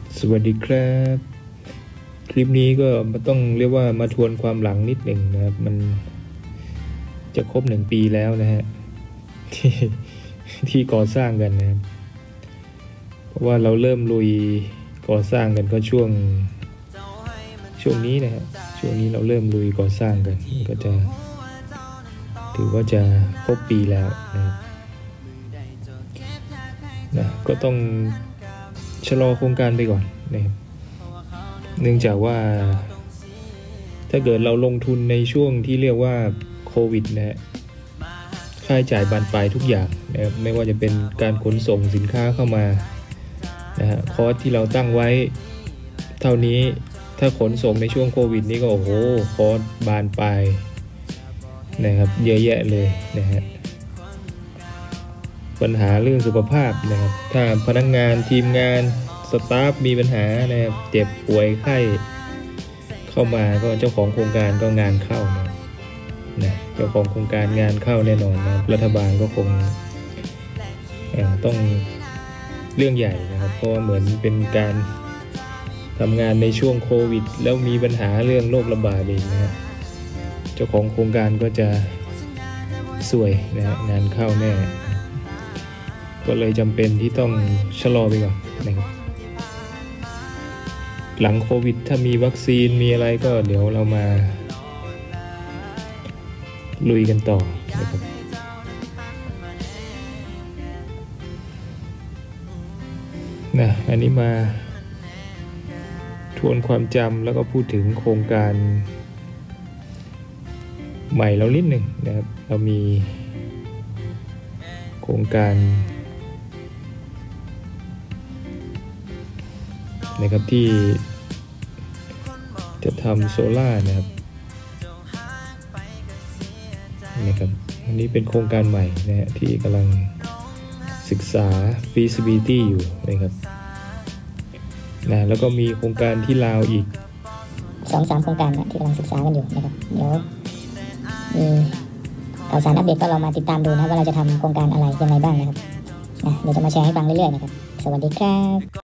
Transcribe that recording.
สวัสดีครับคลิปนี้ก็ต้องเรียกว่ามาทวนความหลังนิดหนึ่งนะครับมันจะครบ1 ปีแล้วนะฮะที่ที่ก่อสร้างกันนะครับเพราะว่าเราเริ่มลุยก่อสร้างกันก็ช่วงนี้นะฮะช่วงนี้เราเริ่มลุยก่อสร้างกันก็จะถือว่าจะครบปีแล้วนะก็ต้องชะลอโครงการไปก่อนนะครับเนื่องจากว่าถ้าเกิดเราลงทุนในช่วงที่เรียกว่าโควิดนะฮะค่าใช้จ่ายบานปลายทุกอย่างนะครับไม่ว่าจะเป็นการขนส่งสินค้าเข้ามานะฮะคอสที่เราตั้งไว้เท่านี้ถ้าขนส่งในช่วงโควิดนี้ก็โอ้โหคอสบานปลายนะครับเยอะแยะเลยนะฮะปัญหาเรื่องสุขภาพนะครับถ้าพนักงานทีมงานสตาฟมีปัญหานะครับเจ็บป่วยไข้เข้ามาก็เจ้าของโครงการก็งานเข้านะเจ้าของโครงการงานเข้าแน่นอนนะรัฐบาลก็คงต้องเรื่องใหญ่นะครับเพราะว่าเหมือนเป็นการทำงานในช่วงโควิดแล้วมีปัญหาเรื่องโรคระบาดอีกนะเจ้าของโครงการก็จะสวยนะฮะงานเข้าแน่ก็เลยจำเป็นที่ต้องชะลอไปก่อนนะครับหลังโควิดถ้ามีวัคซีนมีอะไรก็เดี๋ยวเรามาลุยกันต่อนะครับนะอันนี้มาทวนความจำแล้วก็พูดถึงโครงการใหม่เรานิดหนึ่งนะครับเรามีโครงการนะครับที่จะทำโซล่านะครับอันนี้เป็นโครงการใหม่นะฮะที่กำลังศึกษา feasibility อยู่นะครับนะแล้วก็มีโครงการที่ลาวอีก 2-3 โครงการนะที่กำลังศึกษากันอยู่นะครับเดี๋ยวมีข่าวสารอัปเดตก็เรามาติดตามดูนะว่าเราจะทำโครงการอะไรยังไงบ้างนะครับเดี๋ยวจะมาแชร์ให้ฟังเรื่อยๆนะครับสวัสดีครับ